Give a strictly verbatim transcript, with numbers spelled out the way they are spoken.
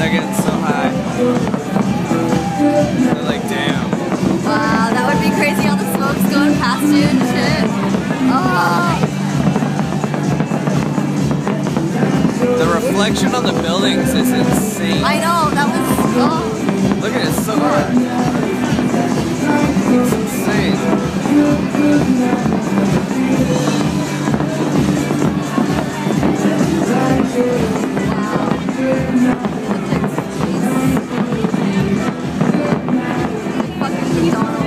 they're getting so high. They're like, damn. Wow, that would be crazy. All the smoke's going past you and shit. Oh. The reflection on the buildings is insane. I know, that was. Oh. Look at it, it's so hot. It's insane. Wow. Fucking heat on.